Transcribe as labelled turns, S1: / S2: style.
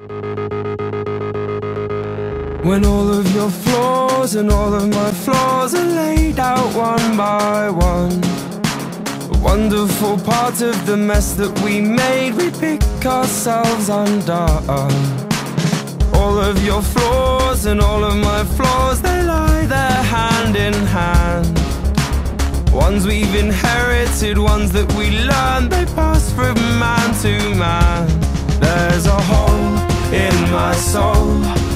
S1: When all of your flaws and all of my flaws are laid out one by one, a wonderful part of the mess that we made, we pick ourselves undone. All of your flaws and all of my flaws, they lie there hand in hand. Ones we've inherited, ones that we learned, they pass from man to man. There's a hole in my soul